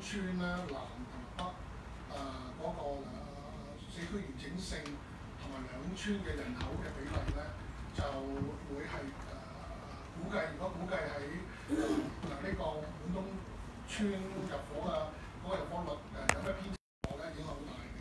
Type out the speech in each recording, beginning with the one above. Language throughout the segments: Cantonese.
村咧南同埋北嗰、個社區完整性同埋兩村嘅人口嘅比例咧，就會係估計，如果估計喺呢個滿東村入伙嘅嗰個入伙率有咩偏差咧，影響好大嘅。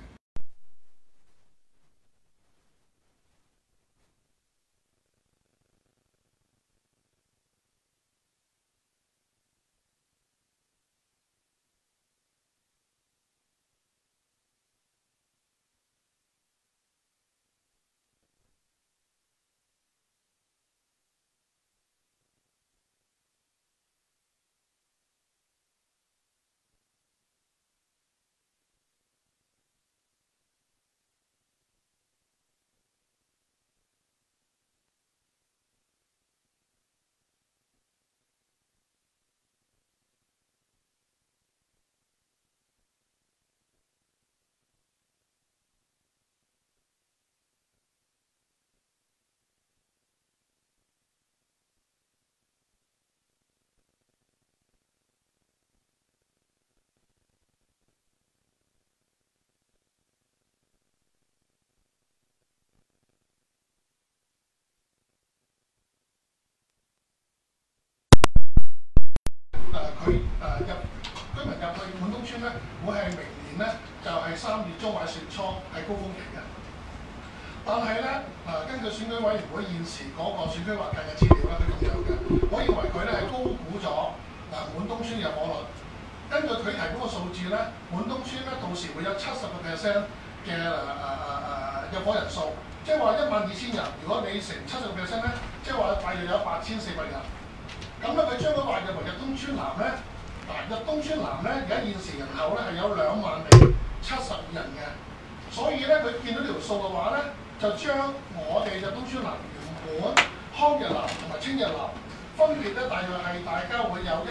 佢居民入去滿東村咧，會係明年咧就係3月中或者4月初係高峰期嘅。但係咧根據選舉委員會現時嗰個選區劃界嘅資料咧，佢咁樣嘅，我認為佢咧係高估咗滿東村入伙率。根據佢提供嘅數字咧，滿東村咧到時會有70% 嘅入伙人數，即係話12000人，如果你乘70% 咧，即係話大約有8400人。咁咧，佢將佢劃入為日東村南咧，日東村南咧而家現時人口咧係有20072人嘅，所以咧佢見到條數嘅話咧，就將我哋日東村南原本康日南同埋青日南分別咧，大約係大家會有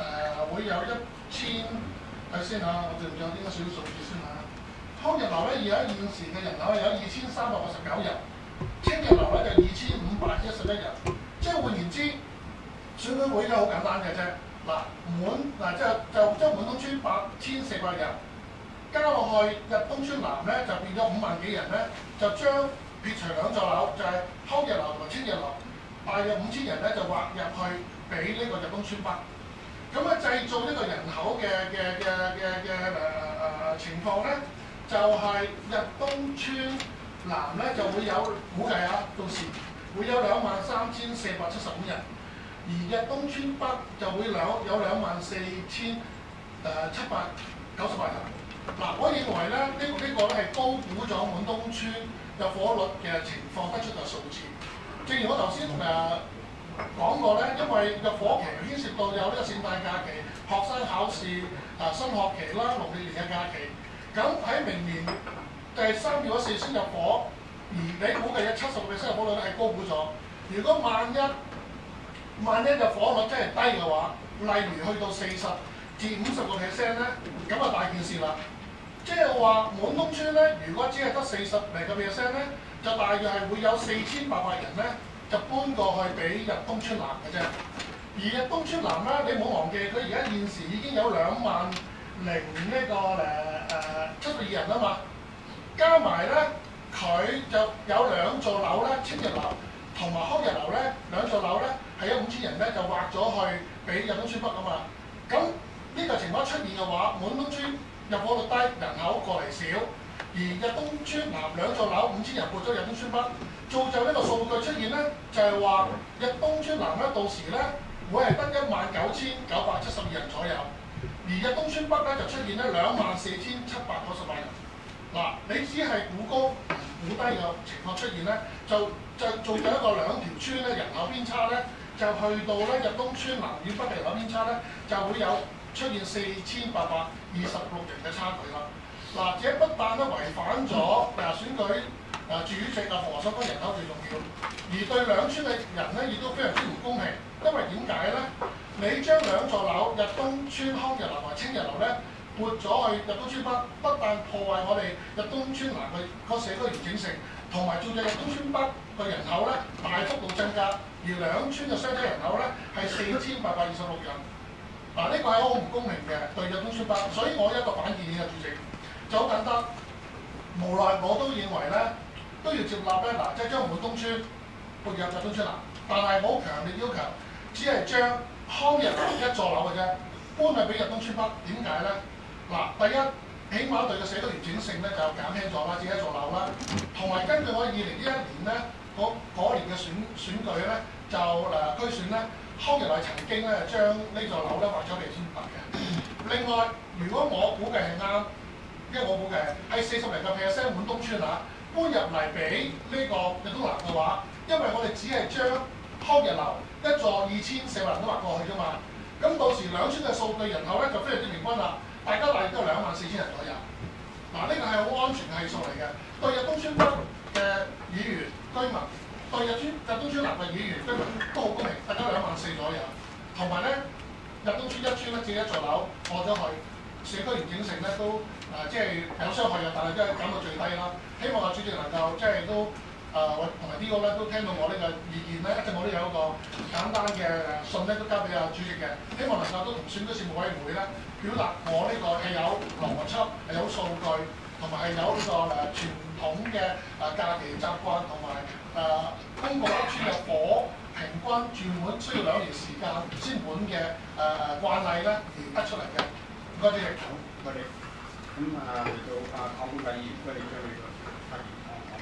1000，睇先嚇，我哋仲有啲乜少數字先嚇。康日南咧而家現時嘅人口係有2389人，青日南咧就2511人，即係換言之。選舉會咧好簡單嘅啫，即係將滿東村8400人加落去日東村南咧，就變咗5萬幾人咧，就將撇除兩座樓，就係康日樓同埋青日樓，大約5000人咧就劃入去俾呢個日東村北。咁啊製造呢個人口嘅情況咧，就係、日東村南咧就會有估計到時會有23475人。而日東村北就會有24798人。我認為咧呢個咧係高估咗滿東村入伙率嘅情況得出嘅數字。正如我頭先講過咧，因為入伙期牽涉到有呢個聖誕假期、學生考試、新學期啦、農曆年嘅假期。咁喺明年第3月或4月先入伙，而你估計嘅70%入伙率咧係高估咗。如果萬一入伙率真係低嘅話，例如去到40至50% 咧，咁啊大件事啦。即係話滿東村咧，如果只係得40嚟個 percent 咧，就大約係會有4800人咧，就搬過去俾日東村南嘅啫。而日東村南咧，你唔好忘記，佢而家現時已經有27072人啊嘛，加埋咧佢就有2座樓咧，青日樓同埋康日樓咧，2座樓咧係有5000人咧，就劃咗去俾日東村北啊嘛。咁呢個情況出現嘅話，滿東村入伙率低，人口過嚟少，而日東村南2座樓5000人撥咗日東村北，造就呢個數據出現咧，就係話日東村南咧到時咧會係得19972人左右，而日東村北咧就出現咧24798人。你只係估高估低嘅情況出現咧，就造就一個2條村咧人口偏差咧，就去到咧日東村南與北嘅人口偏差咧，就會有出現4826人嘅差距啦。這不但咧違反咗選舉主席何秀芬人口最重要，而對2村嘅人咧亦都非常之唔公平。因為點解咧？你將2座樓日東村康日樓同埋青日樓咧撥咗去日東村北，不但破壞我哋日東村南嘅個社區完整性，同埋造就日東村北嘅人口咧大幅度增加，而2村嘅相對人口咧係4826人。 嗱，呢個係好唔公平嘅對日東村北，所以我一個反建議嘅主席就好簡單。無奈我都認為咧都要接納咧嗱，即係將滿東村撥入日東村啦。但係我好強烈要求，只係將康逸樓一座樓嘅啫，搬去俾日東村北。點解咧？嗱，第一，起碼對個社區完整性咧就減輕咗啦，自己一座樓啦。同埋根據我2011年咧嗰年嘅選舉咧，就區選咧，康逸樓曾經咧將呢座樓咧劃咗俾村北嘅。另外，如果我估計係啱，因為我估計係40零個%滿東村啊，搬入嚟俾呢個日東南嘅話，因為我哋只係將康逸樓一座2400人都劃過去啫嘛。咁到時兩村嘅數據人口咧就非常之平均啦，大家大約都係24000人左右。嗱，呢個係好安全嘅係數嚟嘅，對日東村北嘅議員居民，對日東村南嘅議員居民都好公平，大家24000左右。同埋咧，日東村一村咧自己一座樓過咗去，社區完整性咧都即係有傷害嘅，但係都係減到最低啦。希望主席能夠即係都同埋呢個咧都聽到我呢個意見咧，一陣我都有一個簡單嘅信咧都交俾主席嘅，希望能夠都同選舉事務委員會咧表達我呢個係有邏輯、係有數據，同埋係有呢個傳統嘅假期習慣，同埋公共屋邨嘅火平均住滿需要2年時間先滿嘅慣例咧而得出嚟嘅。唔該主席。 好，唔該你。咁嚟到鄺俊宇議員，不如將你個發言講講。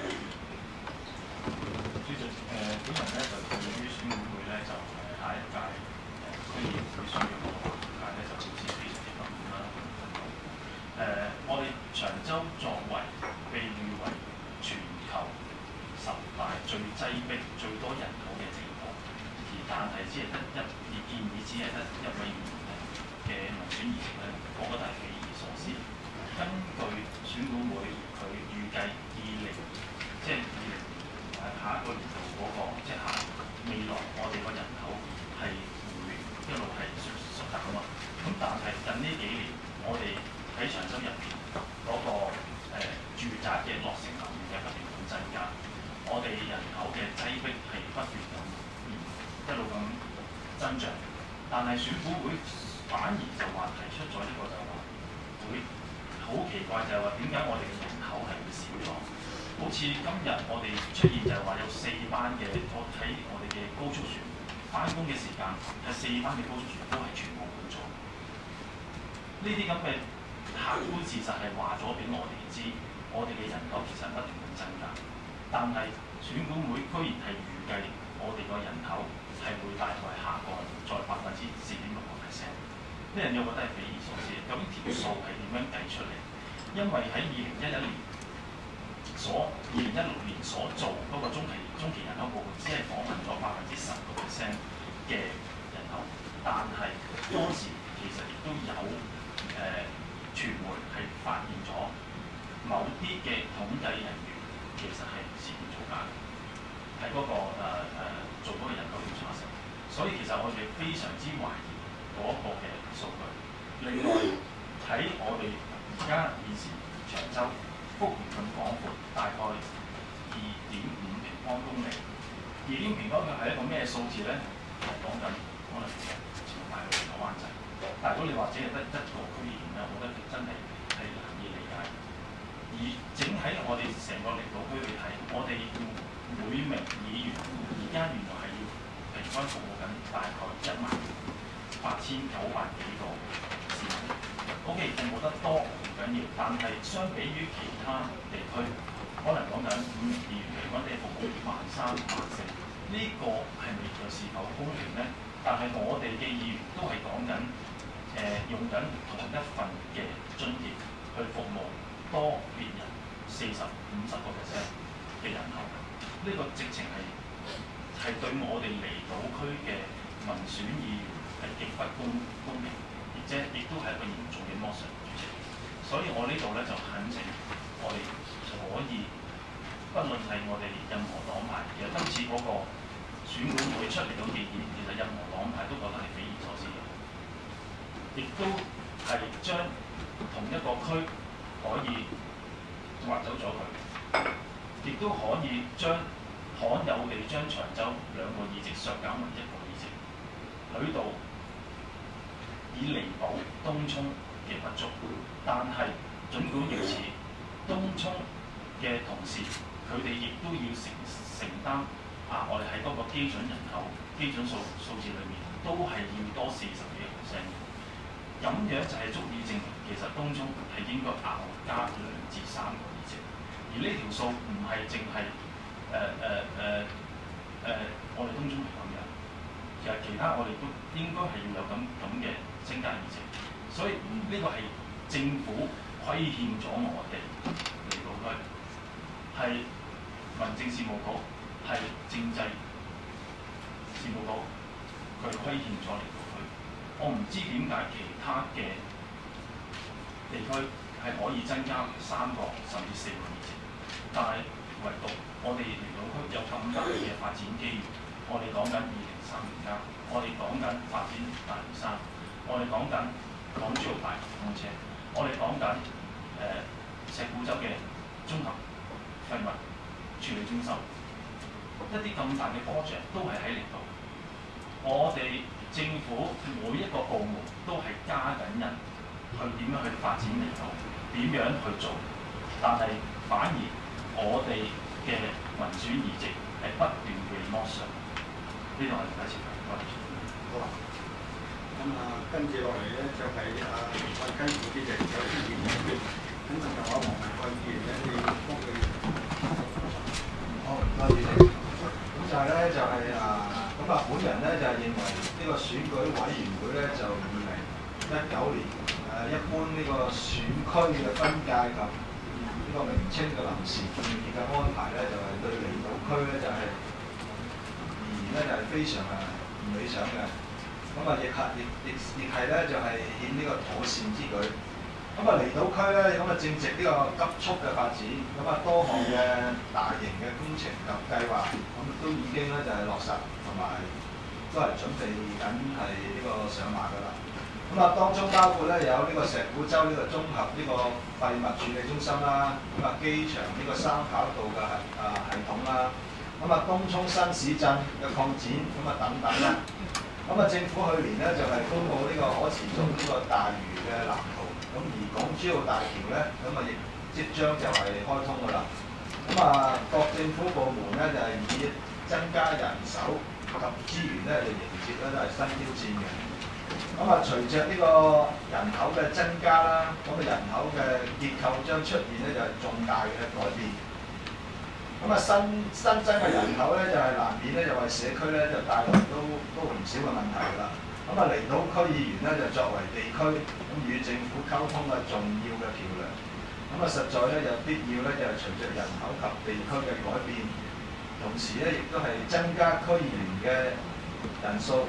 主席，本人咧就對於選管會咧就下一屆區議會選舉嘅環節咧就表示非常之不滿啦。我哋長洲作為被譽為全球10大最擠迫、最多人口嘅地方，但係只係得建議只係得1位議員嘅民選議席咧，我覺得係匪夷所思。根據選管會佢預計即係下一個年度嗰個，即係未來我哋個人口係會一路係縮減啊嘛。咁但係近呢幾年，我哋喺長洲入邊嗰個住宅嘅落成樓面嘅不斷咁增加，我哋人口嘅擠迫係不斷咁一路咁增長，但係選管會反而就話提出咗呢個就話會好奇怪，就係話點解我哋嘅人口係會少咗？好似今日我哋出現就係話有4班嘅，我睇我哋嘅高速船翻工嘅時間係4班嘅高速船都係全部滿咗。呢啲咁嘅客觀事實係話咗俾我哋知，我哋嘅人口其實不斷咁增加，但係選管會居然係預計我哋個人口係會大概下降再4.6%。呢樣嘢我覺得係匪夷所思。究竟條數係點樣計出嚟？因為喺2016年所做嗰個中期人口報告，只係訪問咗10% 嘅人口，但係當時其實亦都有傳媒係發現咗某啲嘅統計人員其實係涉嫌造假嘅，喺嗰個做嗰個人口調查時，所以其實我哋非常之懷疑嗰個嘅數據。另外喺我哋而家現時長洲幅員咁廣闊，大概2.5平方公里。2.5平方公里係一個咩數字咧？係講緊可能前大澳同灣仔。但係如果你話只係得一個區議員咧，我覺得真係難以理解。而整喺我哋成個離島區去睇，我哋每名議員而家原來係要平均服務緊大概18900幾個市民。OK， 服務得多唔緊要，但係相比於其他地區，可能講緊5名議員平均地服務13000、14000，呢個係咪就是否公平呢？但係我哋嘅議員都係講緊用緊同一份嘅津貼去服務多別人40-50% 嘅人口，呢個直情係對我哋離島區嘅民選議員係極不公平，而且亦都係一個嚴重嘅剝削，主席。所以我呢度咧就懇請我哋可以，不論係我哋任何黨派，其實今次嗰個選管會出嚟嘅建議，其實任何黨派都覺得係匪夷所思嘅，亦都係將同一個區可以劃走咗佢，亦都可以罕有地將長洲2個議席削減為1個議席，喺度涌嘅不足，但係儘管如此，東涌嘅同事佢哋亦都要承擔我哋喺嗰個基準人口基準數字裏面都係要多40幾%，咁樣就係足以證明其實東涌係應該額外加2至3個議席，而呢條數唔係淨係我哋東涌係咁樣，其實其他我哋都應該係要有咁嘅增加議席，所以呢個係政府虧欠咗我哋離島區，係民政事務局，係政制事務局，佢虧欠咗離島區。我唔知點解其他嘅地區係可以增加3個甚至4個議席，但係唯獨我哋離島區有咁大嘅發展機遇。我哋講緊2030+，我哋講緊發展大嶼山，我哋講緊港珠澳大橋通車，我哋講緊石鼓洲嘅綜合廢物處理中心，一啲咁大嘅 project 都係喺離島。我哋政府每一個部門都係加緊人去點樣去發展離島，點樣去做，但係反而我哋嘅民選議席係不斷被剝削。呢度係第一次講， 好啊。咁跟住落嚟咧就係衞生副主席有啲議員，咁就黃文漢議員咧，你要幫佢。 好，多謝主席。咁就係咧，本人咧就係認為呢個選舉委員會咧就2019年一般呢個選區嘅分界及呢個名稱嘅臨時建議嘅安排咧，就係對離島區咧就係就係非常唔理想嘅，咁亦係咧就係顯呢個妥善之舉。咁離島區咧，正值呢個急速嘅發展，多項嘅大型嘅工程及計劃，都已經咧就係落實，同埋都係準備緊係呢個上馬㗎啦。當中包括咧有呢個石鼓洲呢個綜合呢個廢物處理中心啦，機場呢個三跑道嘅系統啦。東涌新市鎮嘅擴展等等啦。政府去年咧就係公布呢個可持續呢個大嶼嘅藍圖，而港珠澳大橋咧亦即將就係開通㗎啦。各政府部門咧就係以增加人手及資源咧嚟迎接咧都係新挑戰嘅。隨着呢個人口嘅增加啦，人口嘅結構將出現咧就係重大嘅改變。新增嘅人口咧就係難免咧就為社區咧就帶來都唔少嘅問題㗎啦。離島區議員咧就作為地區與政府溝通嘅重要嘅橋梁。實在咧有必要咧就係隨着人口及地區嘅改變，同時咧亦都係增加區議員嘅人數。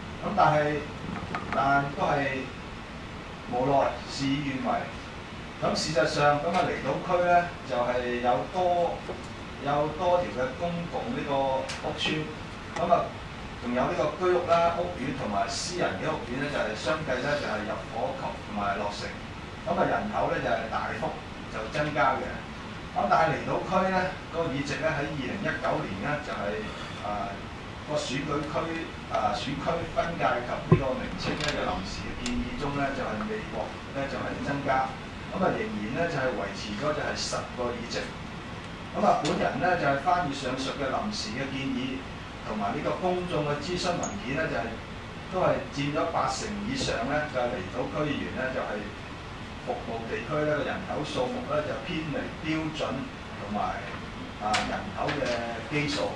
但都係無奈事與願違。事實上離島區咧就係有多條嘅公共呢個屋邨，仲有呢個居屋啦、屋苑同埋私人嘅屋苑咧，就係相繼咧就係入伙及同埋落成，人口咧就係大幅就增加嘅。但係離島區咧個議席咧喺2019年咧就係個選區分界及呢個名稱咧嘅臨時嘅建議中咧就係未獲咧就係增加，仍然咧就係維持咗就係10個議席。本人咧就係翻閱上述嘅臨時嘅建議，同埋呢個公眾嘅諮詢文件咧，就係都係佔咗80%以上咧，就係離島區議員咧就係服務地區咧嘅人口數目咧就偏離標準同埋人口嘅基數。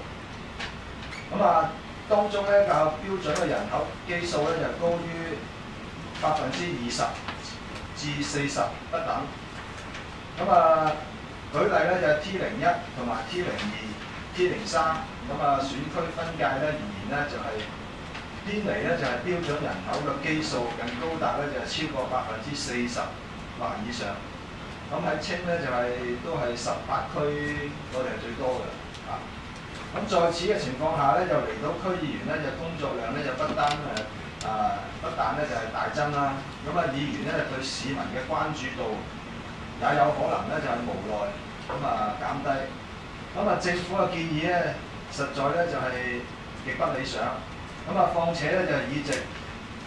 當中咧較標準嘅人口基數咧就高於20%至40不等。舉例咧就係 T01同埋 T02、T03，選區分界咧而言咧就係偏離咧就係標準人口嘅基數更高達咧就係超過40%或以上。喺清咧就係都係18區，我哋係最多嘅。在此嘅情況下咧，就離島區議員咧就工作量咧就不但咧就係大增啦。議員咧對市民嘅關注度也有可能咧就係無奈減低。政府嘅建議咧，實在咧就係極不理想。況且咧就係議席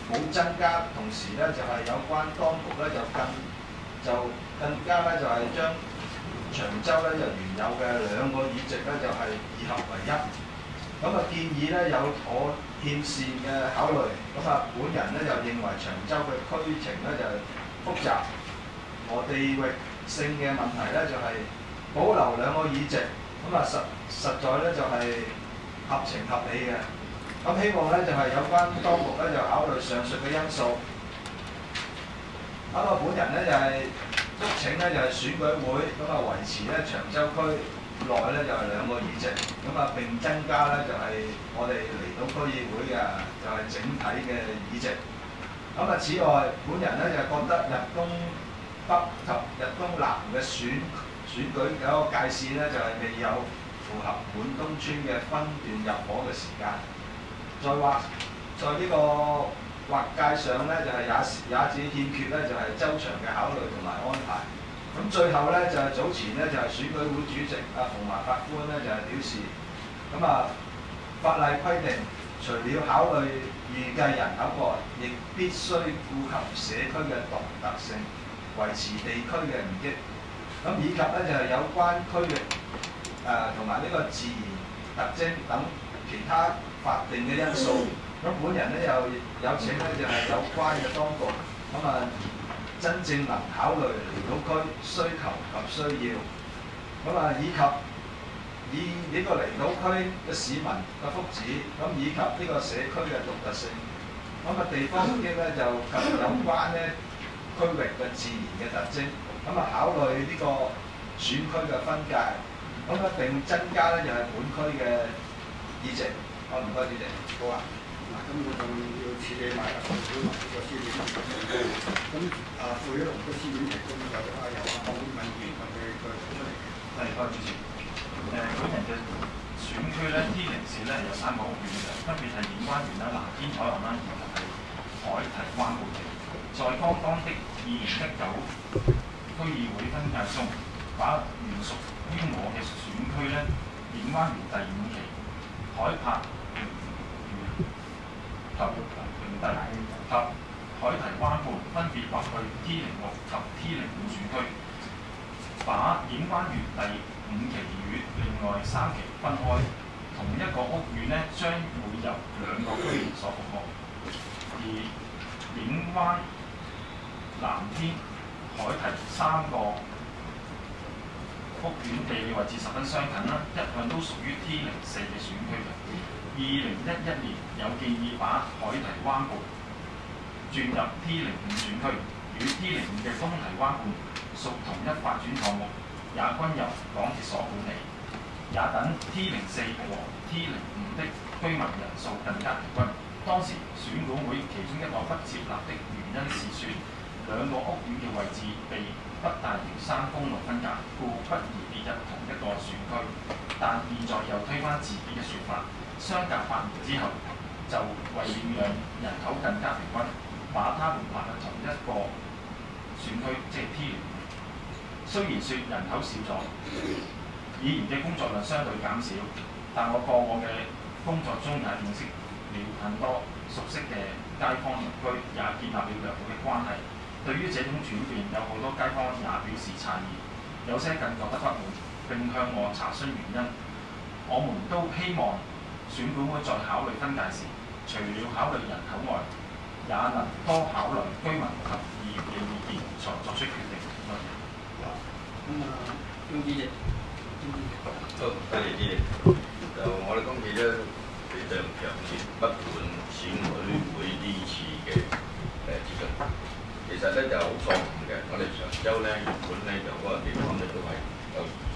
冇增加，同時咧就係、有關當局咧更加咧就係、將長洲咧就原有嘅2個議席咧就係、2合為1。咁啊建議咧有可欠善嘅考慮。咁啊本人咧就認為長洲嘅區情咧就係、複雜和地域性嘅問題咧就係、保留2個議席，咁啊實在咧就係、合情合理嘅。咁希望咧就係、有關當局咧就考慮上述嘅因素。咁啊本人咧就係、促請咧就係、選舉會咁啊維持咧長洲區內咧就係2個議席，咁啊並增加咧就係、我哋離島區議會嘅就係、整體嘅議席。咁啊此外，本人咧就覺得日東北及日東南嘅選舉嘅一個界線咧就係、未有符合本東村嘅分段入伙嘅時間。在呢個劃界上咧，就係、也只欠缺咧，就係、周詳嘅考慮同埋安排。咁最後咧就係、早前咧就係、選舉會主席馮華法官咧就係、表示，咁啊法例規定，除了考慮預計人口個，亦必須顧及社區嘅獨特性，維持地區嘅唔益。咁以及咧就係、有關區域同埋呢個自然特徵等其他法定嘅因素，咁本人咧有請咧就係、有關嘅當局，咁啊真正能考慮離島區需求及需要，咁啊以呢個離島區嘅市民嘅福祉，咁以及呢個社區嘅獨特性，咁啊地方利益咧就及有關咧區域嘅自然嘅特徵，咁啊考慮呢個選區嘅分界，咁啊並增加咧就係、本區嘅議席。好，唔該主席。好啊。 嗱，咁我就要處理埋啊，配合埋呢個司長提供。咁配咗同個司長提供就由黃永文議員佢提出嚟嘅。 係，多謝主席。本人嘅選區咧 T04咧有3個屋苑嘅，分別係演灣園啦、藍天海岸啦，以及係海堤灣畔嘅。在剛剛的2019區議會分界中，把原屬於我嘅選區咧演灣園第5期海柏園及平地及海堤灣畔分別劃去 T06及 T05選區，把演灣園第5期與另外3期分開。同一個屋苑咧將會由2個居民所服務，而演灣、藍天、海堤3個屋苑地理位置十分相近啦，一向都屬於 T04嘅選區嘅。2011年有建議把海堤灣畔轉入 T05選區，與 T05嘅東堤灣畔屬同一發展項目，也均由港鐵所管理，也等 T04和 T05的居民人數更加平均。當時選管會其中一個不接納的原因是說，2個屋苑嘅位置被北大嶼山公路分隔，故不宜列入同一個選區。但現在又推翻自己嘅説法，相隔8年之後，就為了讓人口更加平均，把它們納入同一個選區，即係 T05。雖然說人口少咗，議員嘅工作量相對減少，但我過往嘅工作中也認識了很多熟悉嘅街坊鄰居，也建立了良好嘅關係。對於這種轉變，有好多街坊也表示詫異，有些更覺得不滿，並向我查詢原因。我們都希望選管會在考慮分界時，除了考慮人口外，也能多考慮居民及議員嘅意見，才作出決定。 咁鍾主席， 好，多謝主席。就我哋今次咧非常強烈不滿選舉會呢次嘅諮詢。其實咧就好錯誤嘅。我哋長洲咧原本咧就嗰個地方咧都係有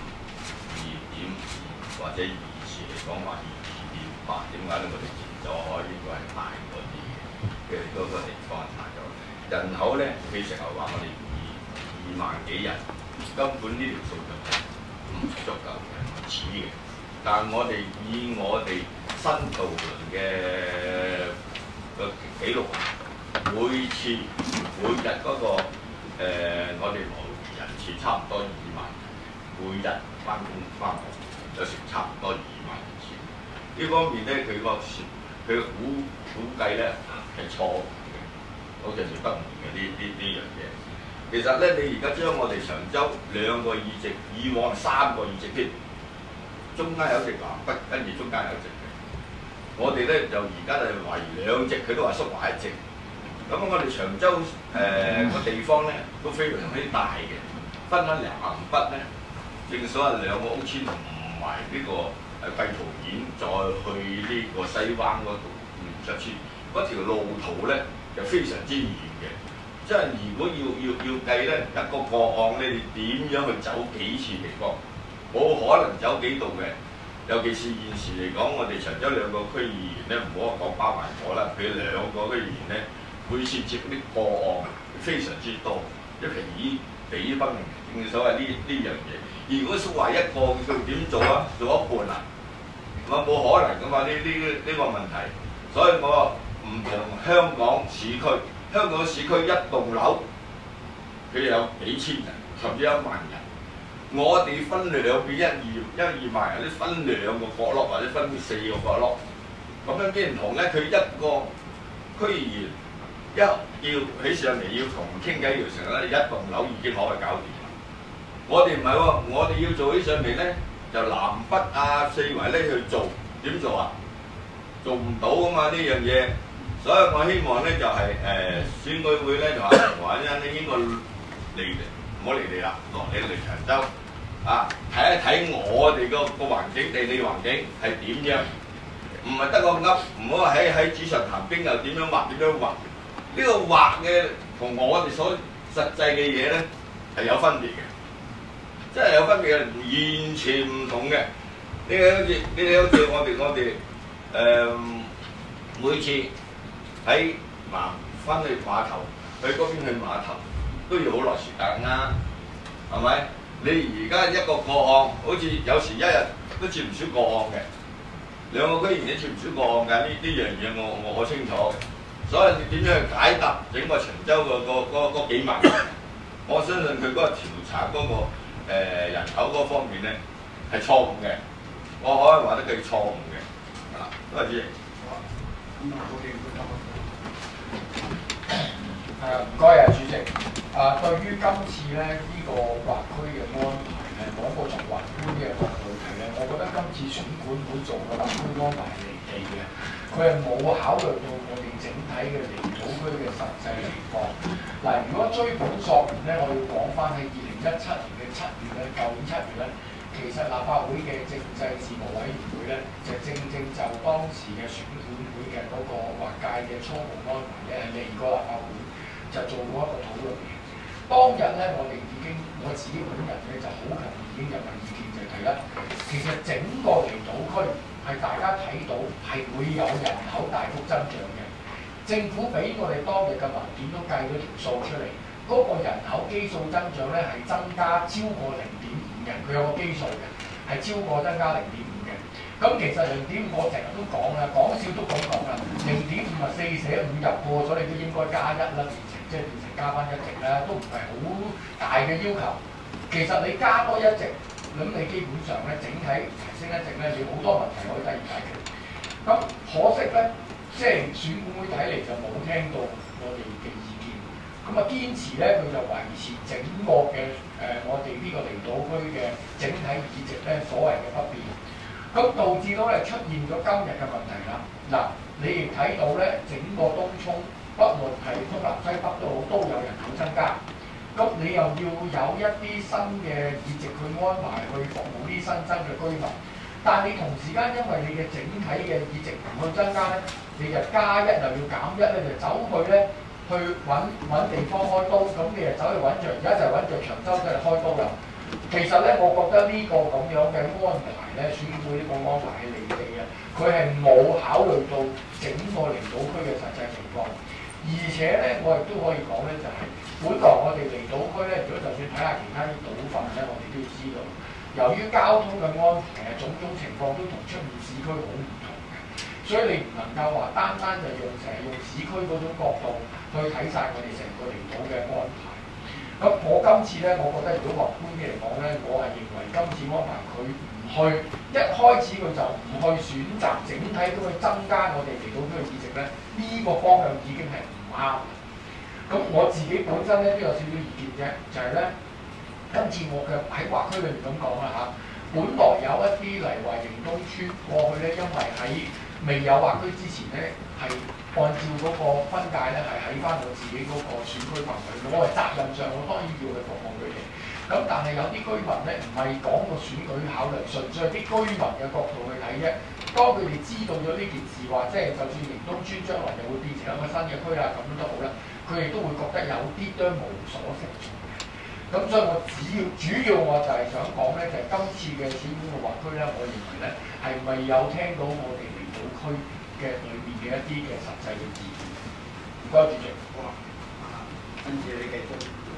2.2或者以前嚟講話2.8，點解咧？我哋前咗應該係大嗰啲嘅嗰個地方大咗。人口咧，佢成日話我哋2萬幾人，根本呢條數就係唔足夠嘅，唔似嘅。但我哋以我哋新渡輪嘅個記錄，每日嗰、我哋來回人次差唔多2萬，每日翻工翻學有成差唔多2萬人次。呢方面咧，佢估計咧係錯嘅。 好似不滿嘅呢樣嘢。其實咧，你而家將我哋長洲2個議席，以往3個議席添，中間有一席南北，跟住中間有一席嘅。我哋咧就而家就圍2席，佢都話縮埋1席。咁我哋長洲個地方咧都非常之大嘅，分開南北咧，正所謂2個屋村同埋呢個桂圖苑，再去呢個西灣嗰度聯石村，嗰條路途咧就非常之遠嘅。即係如果要計咧，一個個案咧，你點樣去走幾次地方？冇可能走幾度嘅。尤其是現時嚟講，我哋長洲2個區議員咧，唔好話講包埋我啦，佢2個區議員咧，每次接啲個案非常之多，一疲於奔命。正所謂呢樣嘢。如果縮話1個，佢點做啊？做一半啊？咁冇可能噶嘛？呢個問題，所以我唔同香港市區。香港市區一棟樓，佢有幾千人，甚至1萬人。我哋分2邊1、2萬人，啲分2個角落或者分4個角落，咁樣邊唔同咧？佢一個區議員要起上嚟要同傾偈要成咧，一棟樓已經可以搞掂啦。我哋唔係喎，我哋要做起上嚟咧，就南北啊4圍咧去做，點做啊？做唔到啊嘛呢樣嘢。所以我希望咧就係選舉會咧就話一陣咧應該唔好離地啦，落嚟長洲啊，睇一睇我哋個環境、地理環境係點樣，唔係得個噏，唔好話喺紙上談兵又點樣畫點樣畫。呢個畫嘅同我哋所實際嘅嘢咧係有分別嘅，真係有分別嘅，完全唔同嘅。你好似我哋每次喺翻去碼頭，去嗰邊去碼頭都要好耐時間啦，係咪？你而家一個個案，好似有時1日都接唔少個案嘅，2個區議員都接唔少個案㗎。呢樣嘢我清楚嘅，所以你點樣去解答整個長洲嗰幾萬人？我相信佢嗰個調查嗰個人口嗰方面咧係錯誤嘅，我可以話得佢錯誤嘅。啊，多謝主席。 唔該啊，主席。對於今次咧呢個劃區嘅安排咧，講個從宏觀嘅角度睇咧，我覺得今次選管會做嘅劃區安排係離地嘅，佢係冇考慮到我哋整體嘅離島區嘅實際情況。嗱，如果追本溯源咧，我要講翻喺2017年嘅7月咧，舊年7月咧，其實立法會嘅政制事務委員會咧，就正就當時嘅選管會嘅嗰個劃界嘅初步安排咧，係嚟過立法會就做過一個討論嘅。當日咧，我自己本人咧就好強已經有個意見，就係第一，其實整個離島區係大家睇到係會有人口大幅增長嘅。政府俾我哋當日嘅文件都計咗條數出嚟，嗰個人口基數增長咧係增加超過0.5嘅，佢有個基數嘅，係超過增加0.5嘅。咁其實0.5我成日都講啦，講笑都咁講啦，0.5咪4寫5入過咗，你都應該加1啦，變成加翻1席啦，都唔係好大嘅要求。其實你加多1席，咁你基本上咧整體提升1席咧，你好多問題可以得以解決。咁可惜咧，即係選管會睇嚟就冇聽到我哋嘅意見，咁啊堅持咧佢就維持整個嘅我哋呢個離島區嘅整體議席咧所謂嘅不變，咁導致到咧出現咗今日嘅問題啦。嗱，你亦睇到咧整個東涌，不論係東南西北都有人口增加，咁你又要有一啲新嘅議席去安排去服務啲新增嘅居民，但你同時間因為你嘅整體嘅議席唔去增加咧，你就加1又要減1咧，就走去咧去揾地方開刀，咁你就走去揾著，而家就揾著長洲嘅開刀啦。其實咧，我覺得呢個咁樣嘅安排咧，選會呢個安排係離地嘅，佢係冇考慮到整個離島區嘅實際情況。而且咧，我亦都可以講咧，就係本來我哋離島區咧，如果就算睇下其他啲島份咧，我哋都要知道，由於交通嘅安排啊，種種情況都同出面市區好唔同嘅，所以你唔能夠話單就用市區嗰種角度去睇晒我哋成個離島嘅安排。咁我今次咧，我覺得如果宏觀嘅嚟講咧，我係認為今次安排佢唔去，一開始佢就唔去選擇整體都去增加我哋離島區嘅議席咧，呢個方向已經係唔啱。 咁我自己本身咧都有少少意見啫，就係、咧今次我嘅喺劃區裏面咁講啦嚇，本來有一啲例如話盈東村過去咧，因為喺未有劃區之前咧，係按照嗰個分界咧係喺翻我自己嗰個選區範圍，我係責任上我當然要去服務佢哋。咁但係有啲居民咧唔係講個選舉考慮，純粹係啲居民嘅角度去睇啫。當佢哋知道咗呢件事話，即係就算盈東村將來又會變成一個新嘅區啦，咁都好啦，佢哋都會覺得有啲都無所適從嘅。咁所以我主要我就係想講咧，就係、今次嘅選管嘅劃區咧，我認為咧係未有聽到我哋離島區嘅裏面嘅一啲嘅實際嘅意見。唔該，主席。 好啊，跟住你繼續，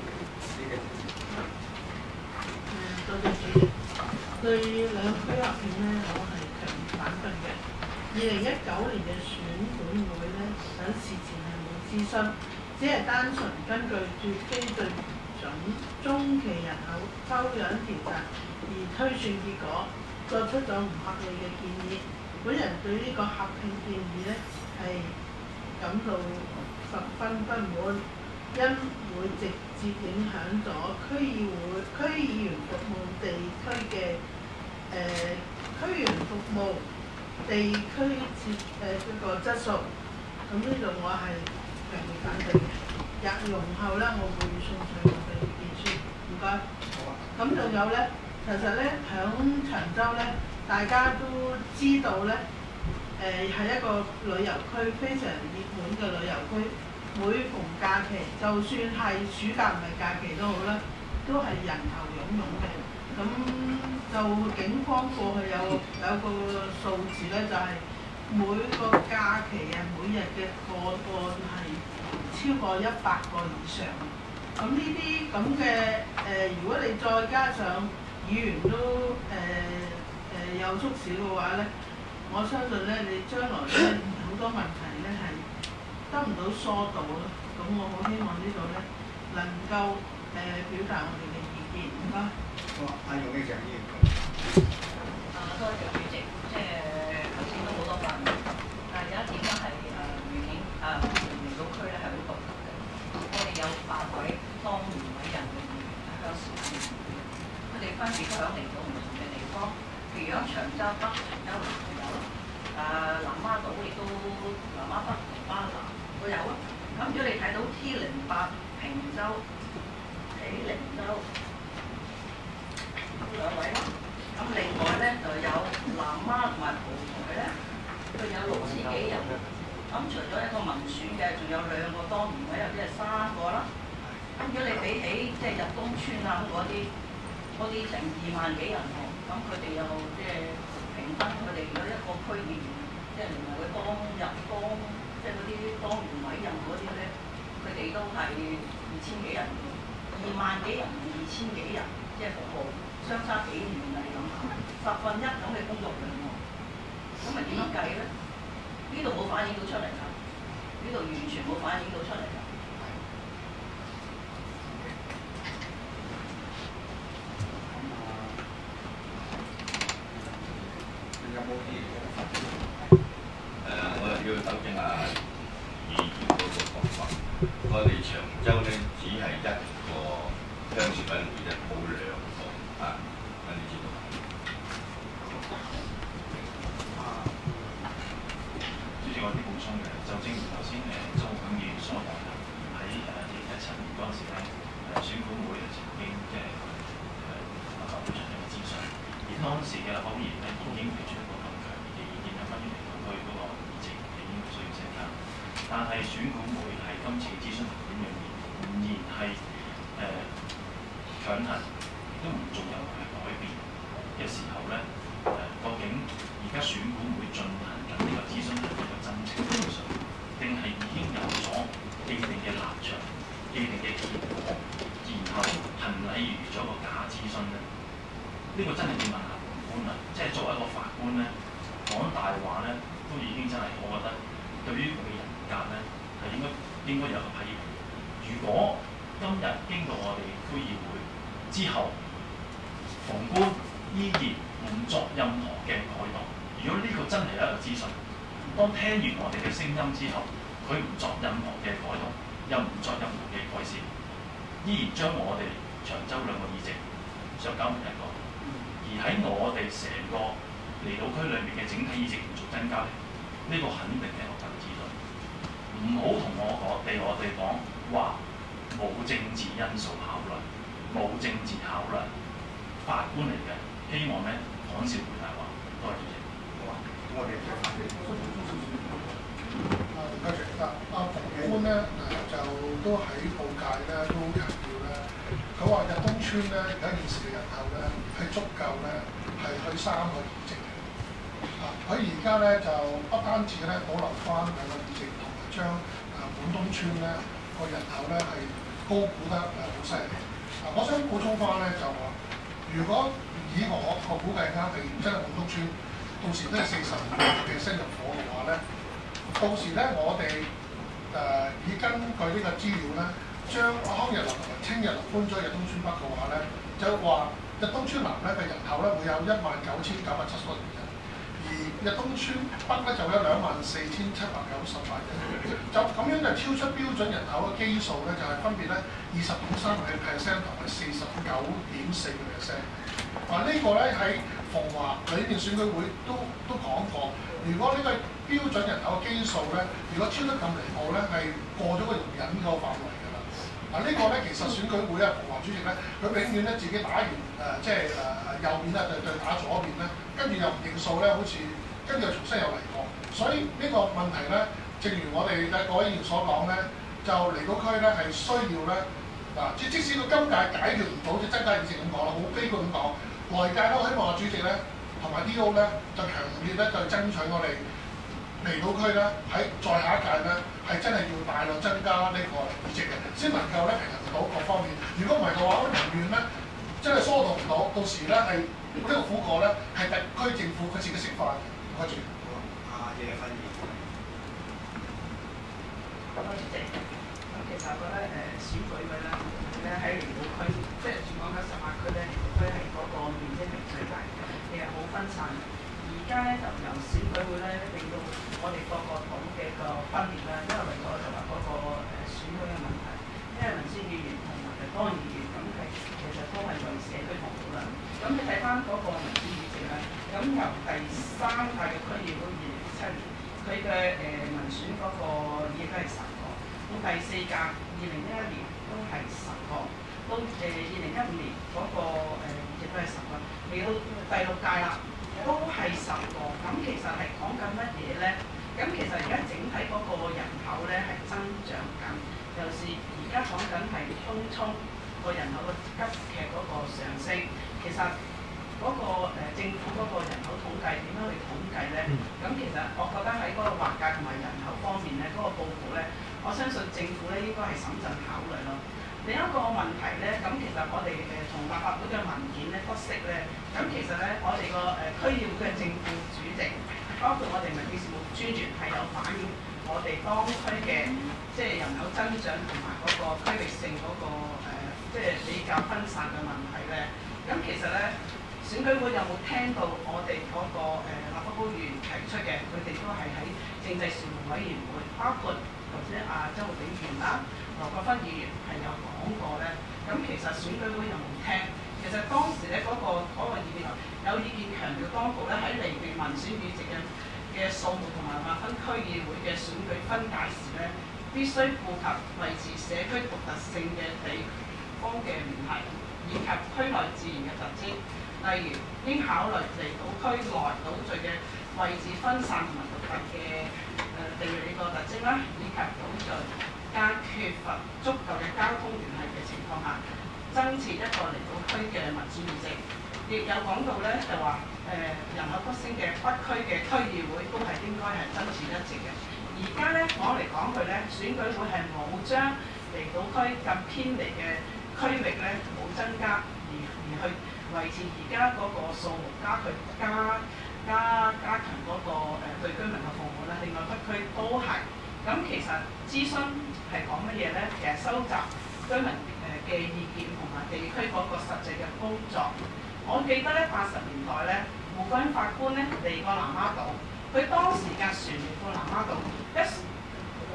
多謝主席。對兩區入面咧，我係強烈反對嘅。2019年嘅選管會咧，喺事前係冇諮詢，只係單純根據住非對準中期人口抽樣調查而推算結果，作出咗唔合理嘅建議。本人對呢個合併建議咧係感到十分不滿，因會直接影響咗區議員服務地區嘅區議員服務地區嗰個質素。咁呢度我係強烈反對嘅。日容後咧，我會送上我嘅意見書。唔該。咁仲有咧，其實咧響長洲咧，大家都知道咧，係一個旅遊區，非常熱門嘅旅遊區。每逢假期，就算係暑假唔係假期都好啦，都係人頭湧湧嘅。咁就警方過去有個數字咧，就係、每個假期啊，每日嘅個案係超過100個以上。咁呢啲咁嘅如果你再加上議員都有促使嘅話咧，我相信咧你將來咧好多問題咧係得唔到疏導咯。咁我好希望呢度咧能夠表達我哋嘅意見。唔該。 好，阿容議員。 多謝主席，即係頭先都好多發言，但係有一點咧係預警離島區咧係好獨特嘅。我哋有8位當然委任嘅議員係鄉事會議員，佢哋分別都響離島唔同嘅地方，譬如響長洲北、長洲南都有，南丫島亦都南丫北同巴南都有啊。咁如果你睇到 T08平洲、喜靈洲2位啦。咁另外咧就有南丫同埋蒲台咧，佢有60幾人。咁除咗一個民選嘅，仲有2個當然委，有啲係3個啦。咁如果你比起即係入東村啊嗰啲成2萬幾人喎，咁佢哋又即係平均佢哋有一個區議員，即係連埋佢即係嗰啲當然委任嗰啲咧，佢哋都係2000幾人，2萬幾人同2000幾人，即係服務相差幾遠嚟咁，1/10咁嘅工作量喎，咁咪點樣計咧？呢度冇反映到出嚟㗎，呢度完全冇反映到出嚟㗎。 有冇啲我又要糾正下議員嗰個講法。我哋長洲咧只係1個鄉事委員會啫，冇2個啊，你知道？ 主席，我啲補充嘅，就正如頭先周浩鼎議員所講啦，喺2017年嗰陣時咧，選管會曾經即係立法會進行諮詢，而當時嘅立法會議員咧已經提出一個咁強烈嘅意見，有關於離島區嗰個議程係應該需要增加。但係選管會喺今次嘅諮詢文件裏面，仍然係強行亦都唔做任何嘅改變嘅時候咧，究竟而家選管會進行緊呢個諮詢係一個真情諮詢，定係已經有咗既定嘅立場、既定嘅結果，然後行禮如儀咗個假諮詢咧？呢個真係要問下法官啦。即係作為一個法官咧，講大話咧，都已經真係我覺得對於佢嘅人格咧係應該有一個批評。如果今日經過我哋區議會之後，馮官依然唔作任何嘅改動，如果呢個真係一個諮詢，當聽完我哋嘅聲音之後，佢唔作任何嘅改動， 又唔作任何嘅改善，依然將我哋長洲2個議席上交1個，而喺我哋成個離島區裏面嘅整體議席唔做增加，呢個肯定係一個不智論。唔好同我哋講話冇政治因素考慮，冇政治考量，法官嚟嘅，希望咧講笑回大話。多謝主席。 好啊，我哋再反對。 多謝嗱，法官咧就都喺報界咧都強調咧，佢話日東村咧而家現時嘅人口咧係足夠咧係去3個議席嘅。佢而家咧就不單止咧保留翻2個議席，同埋將本東村咧個人口咧係高估得好犀利。我想補充翻咧就話，如果以我個估計啱係真係本東村到時都係45%入伙嘅話咧，到時咧我哋以根據呢個資料咧，將康日樓同埋青日樓搬咗日東村北嘅話咧，就話日東村南咧嘅人口咧會有19,970人。而日東村北咧就有24,798人，就咁樣就超出標準人口嘅基數咧，就係分別咧20.3%同埋49.4%。呢個咧喺鳳華裏面選舉會都講過，如果呢個標準人口嘅基數咧，如果超得咁離譜咧，係過咗個容忍個範圍㗎啦。呢個咧其實選舉會鳳華主席咧，佢永遠咧自己打完右邊咧對打左邊咧，跟住又唔認數咧，好似跟住又重新又嚟過。所以呢個問題咧，正如我哋各位議員所講咧，就離島區咧係需要咧即使佢今屆解決唔到，即增加議席咁講啦，好悲觀咁講，外界都希望主席咧同埋 D.O. 咧就強烈咧就爭取我哋離島區咧喺再下一屆咧係真係要大量增加呢個議席嘅，先能夠咧平衡到各方面。如果唔係嘅話，民怨咧真係疏導唔到，到時咧係呢個苦果咧係特區政府佢自己食飯嘅。唔該主席。 好啊，葉芬議員。 多謝主席。咁其實我覺得選舉嘅咧喺離島區，即係全港98區咧，離島區係嗰個面積係最大，其實好分散。而家咧就由選舉會咧令到我哋各個黨嘅個分裂啦，因為為咗就話嗰個選舉嘅問題，因為民選議員同埋當然議員咁係其實都係為社區服務啦。咁你睇翻嗰個民選議席咧，咁由第3屆嘅區議會2007年，佢嘅民選嗰個議席都係10個，咁第4屆2011年都係10個，到2015年嗰個議席都係10個，嚟到第6屆啦。都係10個，咁其實係講緊乜嘢咧？咁其實而家整體嗰個人口咧係增長緊，尤其是而家講緊係東涌個人口個急劇嗰個上升。其實嗰個政府嗰個人口統計點樣去統計咧？咁其實我覺得喺嗰個劃界同埋人口方面咧，嗰個報告咧，我相信政府咧應該係審慎考慮咯。另一個問題咧，咁其實我哋從立法會嘅文件咧得悉咧，咁其實咧我哋個區議會嘅正副主席，包括我哋民政事務專員係有反映我哋當區嘅即係人口增長同埋嗰個區域性嗰個即係比較分散嘅問題咧。咁其實咧選舉會有冇聽到我哋嗰個立法會議員提出嘅？佢哋都係喺政制事務委員會，包括頭先周浩鼎議員啦。羅國勳議員係有講過咧，咁其實選舉會有冇聽？其實當時咧嗰個意見有意見強調當局咧喺釐定民選議席嘅數目同埋劃分區議會嘅選舉分界時咧，必須顧及維持社區獨特性嘅地方嘅聯繫，以及區內自然嘅特徵，例如應考慮離島區內島嶼嘅位置分散同埋獨特嘅地理個特徵啦，以及島嶼間缺乏足夠嘅交通聯繫嘅情況下，增設一個離島區嘅民選議席。亦有講到咧，就話人口急升嘅北區嘅區議會都係應該係增設一席嘅。而家咧講嚟講去咧，選舉會係冇將離島區咁偏離嘅區域咧冇增加，而去維持而家嗰個數目，加強嗰個對居民嘅服務咧。另外北區都係。咁其實諮詢係講乜嘢咧？其實收集居民嘅意見同埋地區嗰個實際嘅工作。我記得咧80年代咧，胡國興法官咧嚟過南丫島，佢當時架船嚟到南丫島，一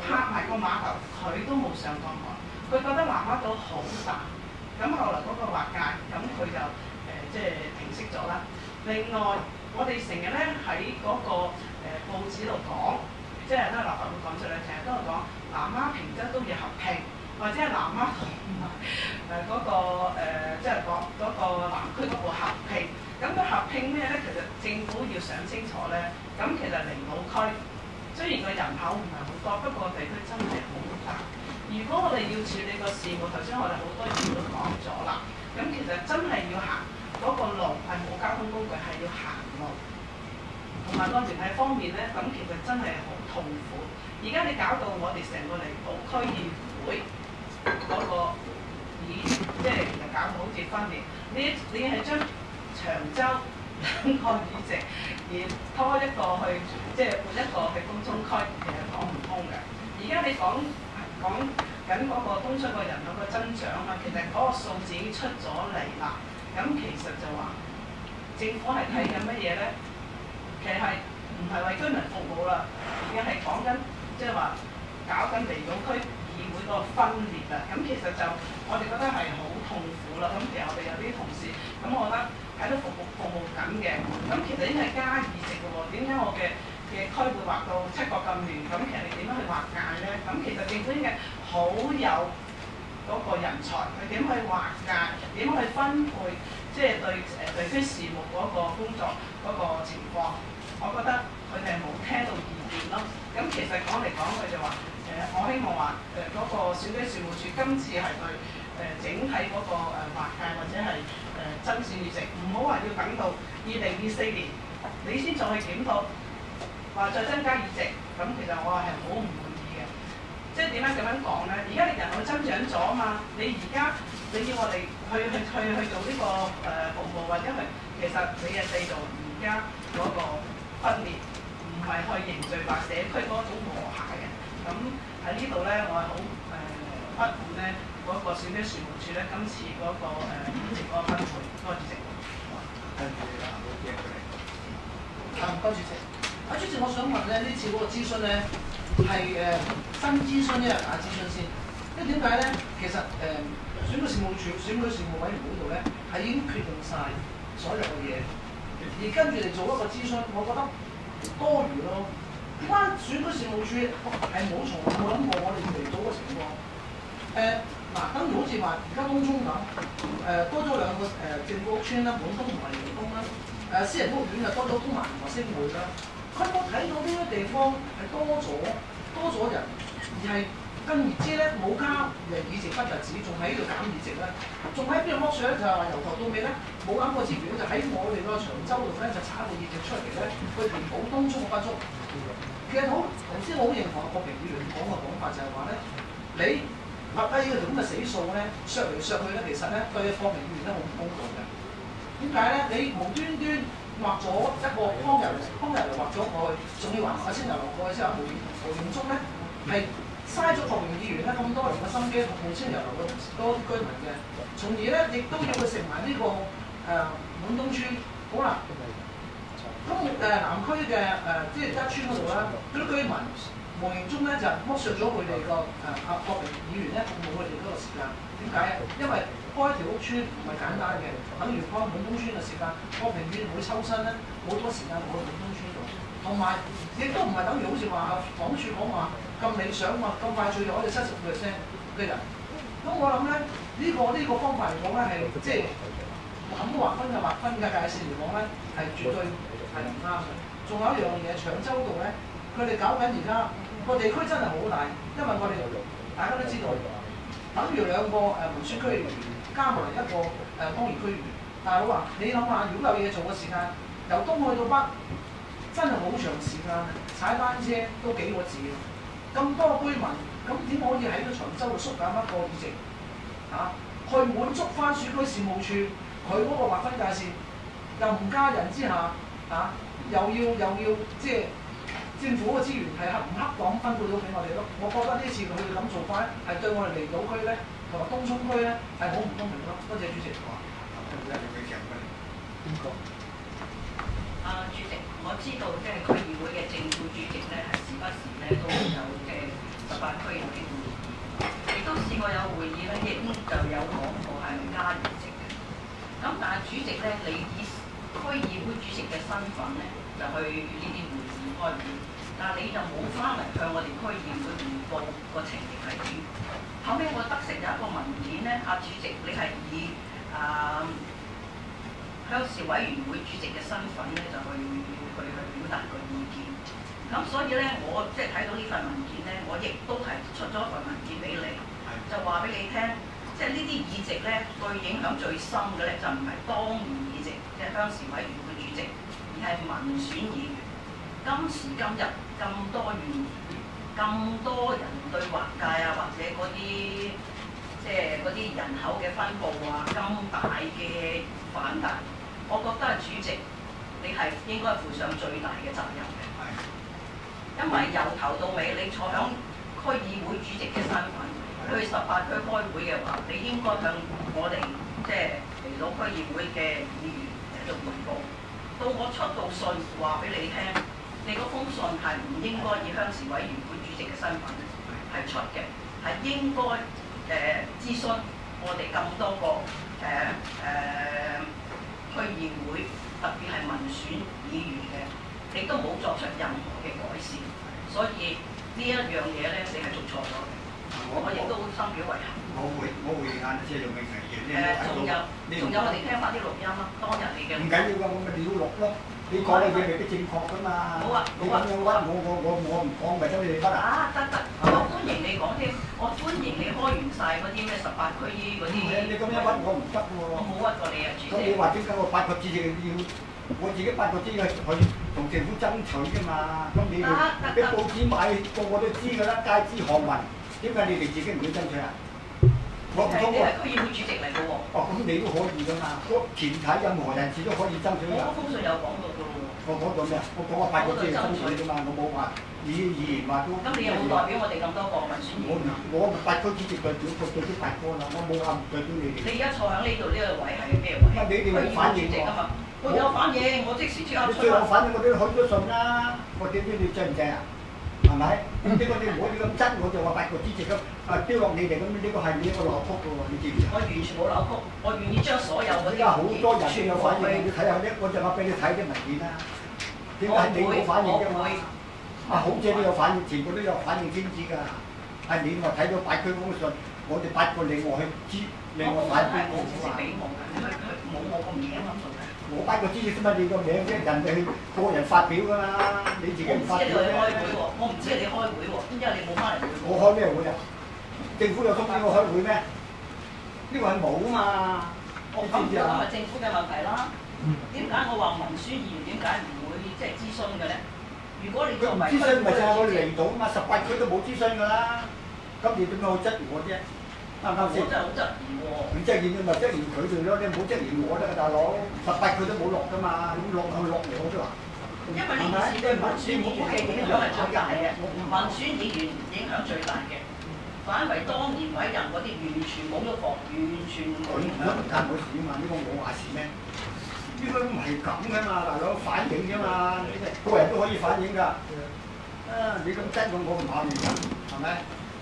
拍埋個碼頭，佢都冇上過岸，佢覺得南丫島好大。咁後來嗰個劃界，咁佢就即係停息咗啦。另外，我哋成日咧喺嗰個報紙度講，即係咧立法會講出嚟，成日都係講南丫平洲都要合併，或者係南丫同埋嗰個即係講嗰個南區嗰個合併。咁佢合併咩咧？其實政府要想清楚咧。咁其實離島區雖然個人口唔係好多，不過地區真係好大。如果我哋要處理個事務，頭先我哋好多嘢都講咗啦。咁其實真係要行嗰個路係冇交通工具，係要行路。同埋個聯繫方面咧，咁其實真係好痛苦。而家你搞到我哋成個離島區議會嗰個即係其實搞到好似分裂。你係將長洲兩個議席而拖一個去，即係換一個去東涌區，其實講唔通嘅。而家你講緊嗰個東涌個人口個增長啊，其實嗰個數字已經出咗嚟啦。咁其實就話政府係睇緊乜嘢咧？其實係唔係為居民服務啦？而係講緊即係話搞緊離島區議會嗰個分裂啊！咁其實就我哋覺得係好痛苦啦。咁其實我哋有啲同事，咁我覺得喺度服務緊嘅。咁其實已經係加議席嘅喎。點解我嘅區會劃到七國咁亂？咁其實你點樣去劃界咧？咁其實政府應該好有嗰個人才，佢點去劃界，點去分配，即係對地區事務嗰個工作嗰個情況，我覺得佢哋係冇聽到意見咯。咁其實講嚟講去就話我希望話嗰個選舉事務處今次係對整體嗰個劃界或者係增選議席，唔好話要等到2024年你先再去檢討，話再增加議席，咁其實我係好唔滿意嘅。即係點解咁樣講咧？而家你人口增長咗啊嘛，你而家你要我哋去做呢個服務或者係其實你嘅制度而家嗰個分裂，唔係去凝聚話社區嗰種和諧嘅。咁喺呢度咧，我係好不滿咧嗰個選舉事務處咧今次嗰個議席嗰個分配嗰個議席。唔該主席。主席，我想問咧，呢次嗰個諮詢咧係新諮詢一日假諮詢先，因為點解咧？其實選舉事務委員會度咧係已經決定晒所有嘅嘢，而跟住嚟做一個諮詢，我覺得多餘咯。點解選舉事務處係冇從來冇諗過我哋要嚟到嘅情況？等於好似話而家東涌咁，多咗兩個政府屋邨啦，本東同埋聯東啦，私人屋苑就多咗東華同埋星匯啦。佢冇睇到呢啲地方係多咗人，而係更而之咧冇加議席不特止，仲喺度減議席咧，仲喺邊度剝削咧？就係話由頭到尾咧冇諗過資源，就喺我哋個長洲度咧就炒個議席出嚟咧，去填補東涌嘅不足。其實頭先我好認同郭平議員講嘅講法，就係話咧，你劃低呢個咁嘅死數咧，削嚟削去咧，其實咧對郭平議員咧好唔公道嘅。點解咧？你無端端劃咗一個康日嚟劃咗過去，仲要劃先油落過去之後，無形中咧係嘥咗郭平議員咧咁多年嘅心機服務先油流嘅多啲居民嘅，從而咧亦都要佢食埋呢個滿東村。好啦，咁南區嘅即係一村嗰度啦，嗰啲居民無形中咧就剝削咗佢哋個郭平議員咧服務佢哋嗰個時間。點解啊？因為開一條屋村唔係簡單嘅，等於開滿東村嘅時間，郭平議員會抽身咧，好多時間攞去滿東村度，同埋亦都唔係等於好似話房署講話咁理想嘛，咁快脆就可以70%嘅人。咁我諗咧，呢個方法嚟講咧係即係咁劃分嘅界線嚟講咧係絕對係唔啱嘅。仲有一樣嘢，長洲度咧，佢哋搞緊而家個地區真係好大，因為我哋大家都知道。等於兩個民選區議員加埋一個當然區議員，大佬話你諗下，如果有嘢做嘅時間，由東去到北，真係好長時間，踩單車都幾個字，咁多居民，咁點可以喺個長洲度縮減一個議席去滿足翻選舉事務處佢嗰個劃分界線，又唔加人之下又要即係。政府嘅資源係唔恰當分配到俾我哋咯，我覺得呢次佢哋咁做法係對我哋離島區咧同埋東涌區咧係好唔公平咯。多謝主席。 邊個？ 主席，我知道即係區議會嘅正副主席咧係時不時咧都有即係 18區有啲會議，亦都試過有會議咧，亦就有講過係咪加議席嘅。咁但係主席咧，你以區議會主席嘅身份咧，就去呢啲會議開會，但係你就冇翻嚟向我哋區議會匯報個情形係點。後尾我得成有一個文件咧，主席你係以鄉事委員會主席嘅身份咧，就去表達個意見。咁所以咧，我即係睇到呢份文件咧，我亦都係出咗一份文件俾你，就話俾你聽，即係呢啲議席咧，對影響最深嘅咧，就唔係當然議席，即係鄉事委員會主席，而係民選議員。今時今日咁多議員，咁多人對劃界啊，或者嗰啲即係嗰啲人口嘅分佈啊，咁大嘅反彈，我覺得係主席你係應該負上最大嘅責任嘅。因為由頭到尾你坐響區議會主席嘅身份去18區開會嘅話，你應該向我哋即係嚟到區議會嘅議員嚟到匯報。到我出到信話俾你聽，你嗰封信係唔應該以鄉事委員會主席嘅身份係出嘅，係應該諮詢我哋咁多個區議會，特別係民選議員嘅，你都冇作出任何嘅改善，所以呢一樣嘢咧，你係做錯咗嘅。我亦都深表遺憾。 我回應下即係用嘅提議咧。 仲有我哋聽翻啲錄音啦，當日你嘅。 唔緊要㗎，我咪要錄咯。你講嘅嘢未必正確㗎嘛。 好啊， 你咁樣屈我唔講，咪等你哋屈啊。 得，我歡迎你講添，我歡迎你開完晒嗰啲咩18區嗰啲。 你咁樣屈我唔得喎。 我冇屈過你啊，主席。 咁你話點解我8個字要我自己8個字去同政府爭取㗎嘛？咁你哋俾報紙買，個個都知㗎啦，街知巷聞。點解你哋自己唔會爭取啊？我唔通你係區議會主席嚟嘅喎。 哦，咁你都可以㗎嘛？個團體任何人士都可以爭取㗎。 我封信有講到㗎喎。 我講到咩啊？我講8個字係爭取㗎嘛，我冇話議員話都。 咁你有冇代表我哋咁多個民選議員？ 我8區主席代表對啲8個啦，我冇話唔代表你哋。 你而家坐喺呢度呢個位係咩位？ 你哋冇反應㗎嘛？我有反應，我即時即刻出。 你最有反應，我都許咗信啦。我點知你制唔制啊？係咪？咁呢個你唔可以咁質，我就話8個主席咁丟落你哋咁，呢個係你一個扭曲㗎喎，你知唔知啊？ 我完全冇扭曲，我願意將所有嗰啲而家好多人都有反應，你睇下呢，我就話俾你睇啲文件啦。點解你冇反應啫嘛？好姐都有反應，全部都有反應先知㗎。係你話睇到8區封信，我哋8個另外去知，另外反應我冇俾我㗎，冇我個名喺度。 我8個主席先乜你個名啫，人哋去個人發表㗎嘛，你自己唔發表咧。 我唔知你開會喎，點解你冇翻嚟會？ 我開咩會啊？政府有通知我開會咩？呢個係冇啊嘛。 我知唔知啊？咁咪政府嘅問題啦。點解我話民選議員點解唔會即係諮詢嘅咧？如果你作為諮詢咪就係我嚟到啊嘛，18區都冇諮詢㗎啦。咁你點解去質疑我啫？啱唔啱先？ 我真係好質疑喎。 你質疑你咪質疑佢哋咯，你唔好質疑我得㗎，大佬。18區都冇落㗎嘛，咁落我都話。 因為呢件事對民選議員嘅影響係最大嘅，民選議員影響最大嘅。反為當年委任嗰啲完全冇咗防，完全冇影響。 唔關我事啊嘛，呢個我話事咩？呢個唔係咁㗎嘛，大佬反映啫嘛，個人都可以反映㗎。你咁質我唔考慮㗎，係咪？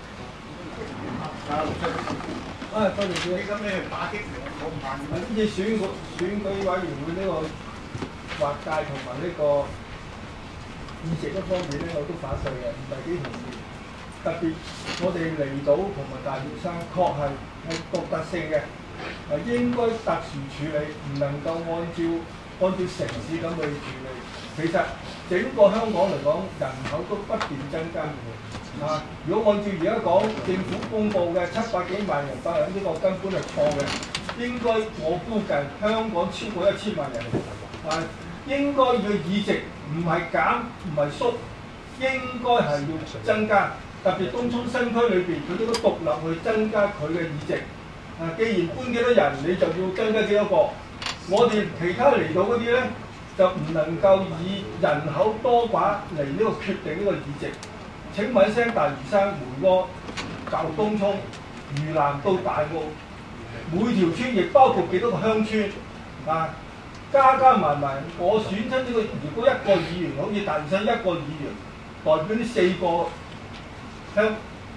多謝主席。 你咁你打擊我唔考慮。 呢次選舉委員會呢個劃界同埋呢個議席嗰方面咧，我都反對嘅，唔係幾同意。特別我哋離島同埋大嶼山確係獨特性嘅，應該特殊處理，唔能夠按照城市咁去處理。其實整個香港嚟講，人口都不斷增加嘅。如果按照而家講政府公佈嘅700幾萬人口，呢個根本係錯嘅。應該我估計香港超過1000萬人。應該要議席唔係減唔係縮，應該係要增加。特別東涌新區裏邊，佢都獨立去增加佢嘅議席。既然搬幾多人，你就要增加幾多個。我哋其他嚟到嗰啲咧，就唔能夠以人口多寡嚟呢個決定呢個議席。請問一聲，大嶼山、梅窩、就東涌、嶼南到大澳，每條村亦包括幾多個鄉村加埋埋，我選親呢個，如果一個議員好似大嶼山一個議員代表呢4個鄉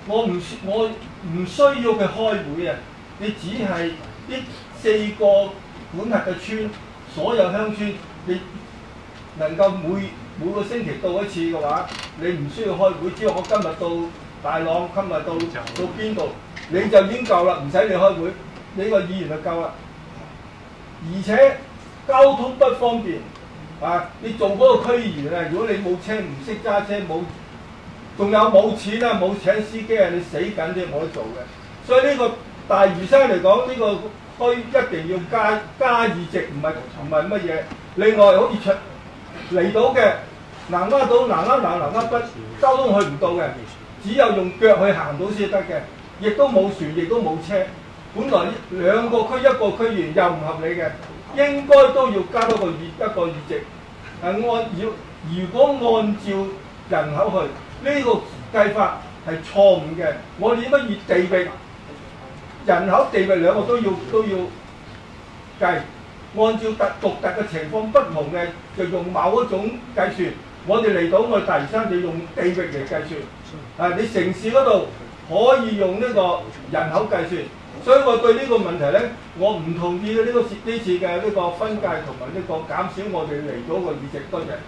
我唔需要佢開會啊！你只係呢4個管轄嘅村，所有鄉村，你能夠每個星期到一次嘅話，你唔需要開會，只要我今日到大朗，今日到邊度，你就已經夠啦，唔使你開會，你個議員就夠啦。而且交通不方便啊！你做嗰個區議員啊，如果你冇車，唔識揸車，仲有冇錢啊，冇請司機啊，你死緊都冇得做嘅。所以呢個大嶼山嚟講，呢個區一定要加議席，唔係乜嘢。另外好似離島嘅南丫島、南丫北交通去唔到嘅，只有用腳去行到先得嘅，亦都冇船，亦都冇車。本來2個區一個區議員又唔合理嘅，應該都要加多一個議席。如果按照人口去，呢個計法係錯誤嘅。我哋應該以地域、人口、地域兩個都要計。按照獨特嘅情況不同嘅，就用某一種計算。我哋嚟到我哋大嶼山就用地域嚟計算。你城市嗰度可以用呢個人口計算。所以我對呢個問題咧，我唔同意呢次嘅呢個分界同埋呢個減少我哋嚟到個議席。多謝。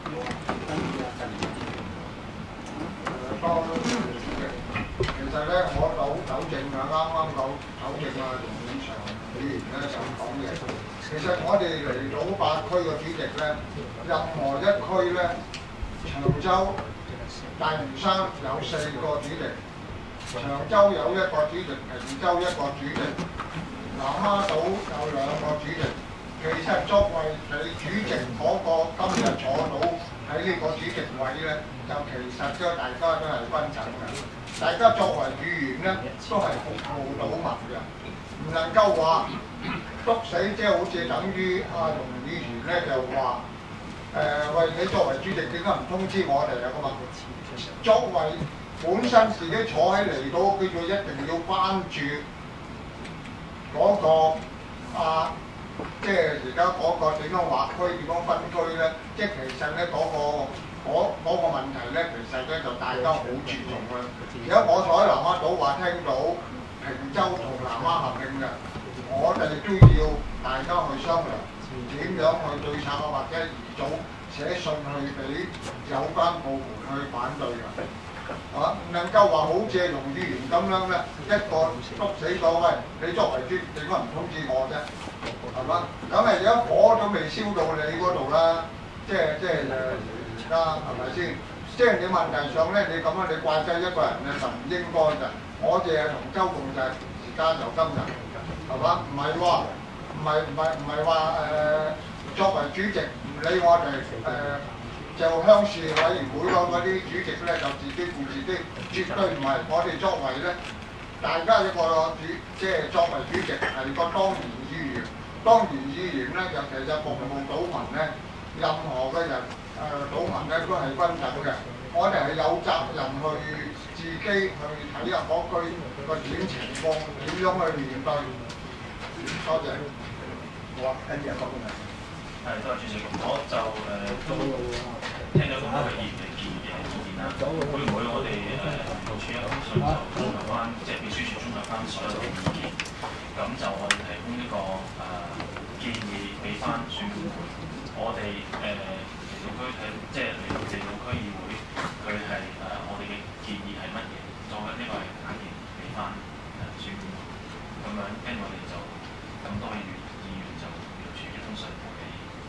其實咧，我糾正啊，啱糾正啊，龍永祥議員咧就講嘢。其實我哋嚟到8區嘅主席咧，任何一區咧，長洲、大嶼山有4個主席。長洲有1個主席，坪洲1個主席，南丫島有2個主席。其實作為你主席嗰個今日坐到喺呢個主席位咧，就其實大家都係均等嘅。大家作為議員咧，都係服務島民嘅，唔能夠話篤死，即係好似等於阿龍議員咧就話喂，你作為主席點解唔通知我哋啊？咁啊，作為本身自己坐喺離島，佢就一定要關注嗰個即係而家嗰個點樣劃區、點樣分區咧。即係其實咧嗰個問題咧，其實咧就大家好注重啦。而家我坐喺南丫島話聽到坪洲同南丫合併嘅，我哋都要大家去商量點樣去對策啊，或者移組寫信去俾有關部門去反對嘅。唔能夠話好似龍議員咁樣咧，一個篤死咗，喂，你作為主席點解唔通知我啫？係嘛？咁而家火都未燒到你嗰度啦，即係而家係咪先？即係你問題上咧，你咁樣你怪責一個人咧就唔應該㗎。我哋係同舟共濟，而家就今日係嘛？唔係話作為主席唔理我哋就鄉事委員會嗰啲主席咧，就自己顧自己，絕對唔係。我哋作為咧，大家一個即係作為主席係個當然議員，當然議員咧就其實服務島民咧，任何嘅人島民咧都係均等嘅。我哋係有責任去自己去睇下嗰區個點情況，點樣去面對。多謝。好啊，跟住有個問題。 多謝主席，我就都聽咗咁多位議員嘅意見啦。會唔會我哋民政處一封信就綜合翻，即係秘書處綜合翻所有嘅意見，咁就我哋提供呢個建議俾翻選管會，我哋離島區即係離島區議會，佢係我哋嘅建議係乜嘢？作為呢個係簡言俾翻選管會，咁樣跟住我哋就咁多議員就聯署一封信俾。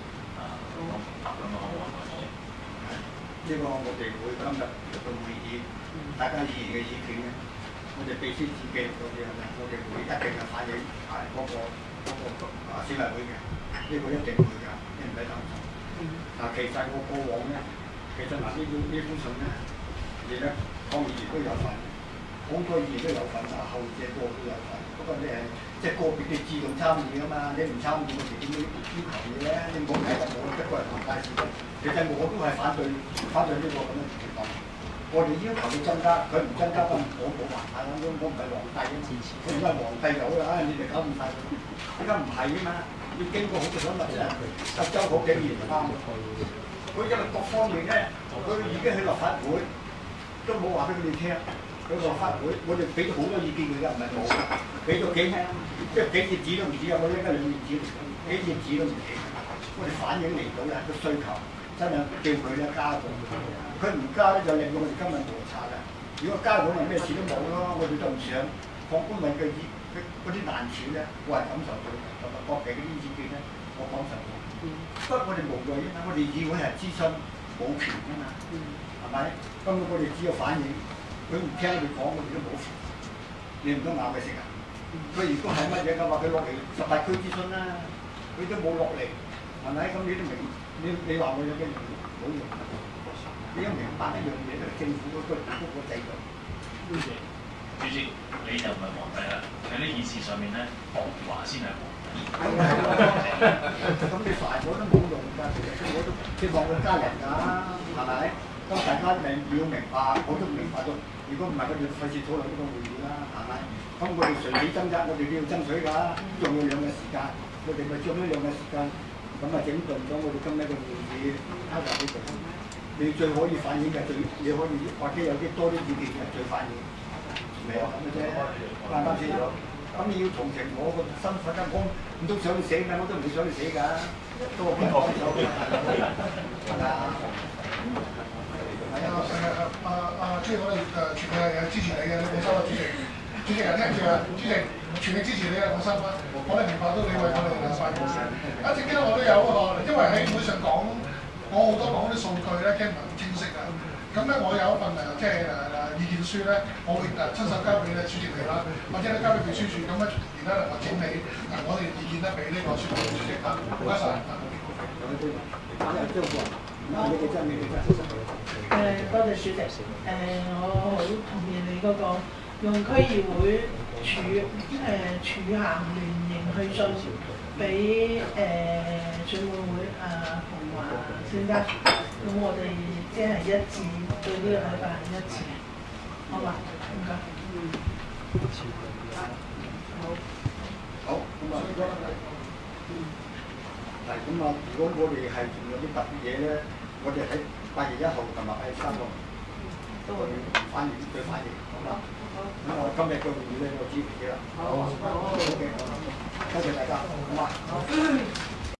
呢個我哋會今日個會議，大家議員嘅意見咧，我哋秘書自己嗰啲咧，我哋會一定係反映嗰個選委會嘅，呢個一定會㗎，你唔使擔心。其實我過往咧，其實呢封信咧，你咧康議員都有份，好多議員都有份，後者個都有份。不過你係即係個別嘅自動參與啊嘛，你唔參與我哋點樣要求你咧？你唔好睇得我一個人行大事。其實我都係反對呢個咁嘅情況。我哋要求佢增加，佢唔增加咁我冇辦法啦。我唔係皇帝啊嘛，我唔係皇帝就好啦。你哋搞唔晒，而家唔係啊嘛，要經過好多想法啫。德州嗰幾年啱佢因為各方面咧，佢已經去立法會，都冇話俾佢哋聽。 嗰個開會，我哋俾咗好多意見佢㗎，唔係冇，俾咗幾即係幾頁紙都唔止啊！我一家2頁紙，幾頁紙都唔止。我哋反映嚟到咧個需求，真係叫佢咧加到，佢唔加咧就令到我哋今日摩擦啦。如果加到咪咩事都冇咯，我哋都唔想放官民嘅嗰啲難處咧，我係感受到，同埋各地嗰啲意見咧，我感受到。不過我哋無謂啊，我哋議會係諮詢冇權㗎嘛，係咪？根本我哋只有反映，佢唔聽佢講，我哋都冇權。你唔通咬佢食啊？佢如果係乜嘢嘅話，佢落嚟18區諮詢啦，佢都冇落嚟，係咪？咁你都明，你話我有咩用？冇用。你要明白一樣嘢，就係政府嗰個制度。 主席，你就唔係皇帝啦，喺呢件事上面咧，防華先係皇帝。 咁你煩我都冇用㗎，其實我都希望佢加人㗎，係咪？咁大家要明白，我都明白到。如果唔係，佢哋費事討論呢個會議啦，係咪？咁我哋誰死掙扎，我哋都要爭取㗎，仲有2嘅時間，我哋咪將呢2嘅時間，咁啊整頓咗我哋今日嘅會議，交埋俾佢。你最可以反映嘅最，你可以或者有啲多啲意見嘅最反映，咪有咁嘅啫，啱唔啱先？咁你要同情我個身份啊，我唔通想你死咩？我都唔會想你死㗎，多邊個手㗎？係咪啊？ 主席，我哋全力係支持你嘅，你放心啦，主席。主席啊，聽住啊，主席全力支持你啊，放心啦。我哋明白到你為我哋發言嘅。一直咧我都有因為喺會上講好多講啲數據咧，驚唔係咁清晰啊。咁咧我有一份即係意見書咧，我會親手交俾主席你啦，或者咧交俾秘書處，咁咧而家能夠整理我哋意見咧俾呢個書記主席啊。唔該晒。 多謝主席。我好同意你嗰個用區議會處函聯營去信俾選委會同埋專家，咁我哋即係一致對呢個睇法係一致，好嘛？唔該。 好，咁啊，係咁啊！如果我哋係仲有啲特別嘢咧，我哋喺8月1號同埋8月3號都會反映，好嘛？咁我今日嘅會議咧，我支持嘅啦。好嘅，多謝大家，好嘛？